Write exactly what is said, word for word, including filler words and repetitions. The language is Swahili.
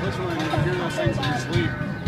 Literally, you can hear those things in your sleep.